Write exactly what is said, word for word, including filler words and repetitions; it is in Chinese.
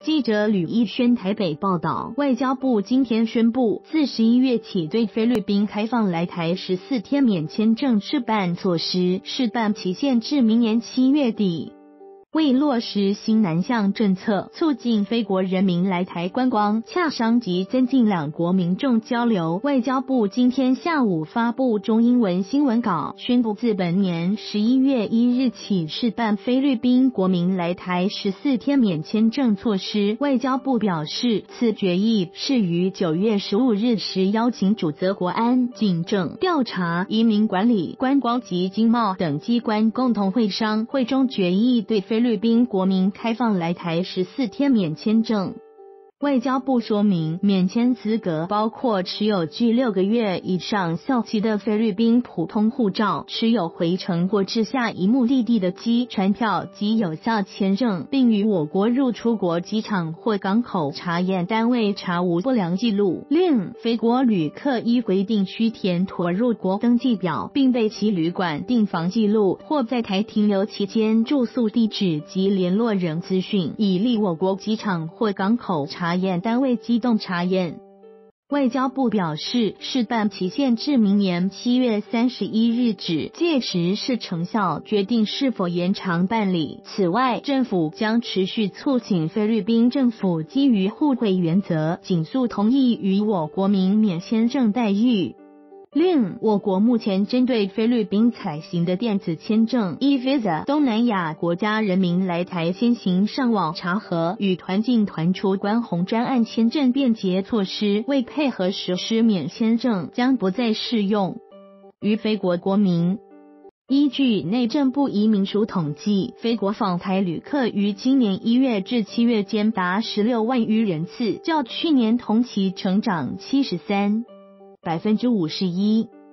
记者吕一轩台北报道，外交部今天宣布，自十一月起对菲律宾开放来台十四天免签证试办措施，试办期限至明年七月底。为落实新南向政策，促进菲国人民来台观光、洽商及增进两国民众交流，外交部今天下午发布中英文新闻稿，宣布自本年十一月一日起试办菲律宾国民来台十四天免签证措施。外交部表示，此决议是于九月十五日时邀请主责国安、警政、调查、移民管理、观光及经贸等机关共同会商，会中决议对菲律宾国民开放来台十四天免签证。外交部说明，免签资格包括持有具六个月以上效期的菲律宾普通护照，持有回程或至下一目的地的机船票及有效签证，并于我国入出国机场或港口查验单位查无不良记录。另，菲国旅客依规定需填妥入国登记表，并备其旅馆订房记录或在台停留期间住宿地址及联络人资讯，以利我国机场或港口查验单位机动查验。外交部表示，试办期限至明年七月三十一日止，届时视成效决定是否延长办理。此外，政府将持续促请菲律宾政府基于互惠原则，尽速同意与我国民免签证待遇。另，我国目前针对菲律宾采行的电子签证 e-Visa 东南亚国家人民来台先行上网查核与团进团出关红专案签证便捷措施，为配合实施免签证将不再适用于菲国国民。依据内政部移民署统计，菲国访台旅客于今年一月至七月间达十六万余人次，较去年同期成长七十三。百分之五十一。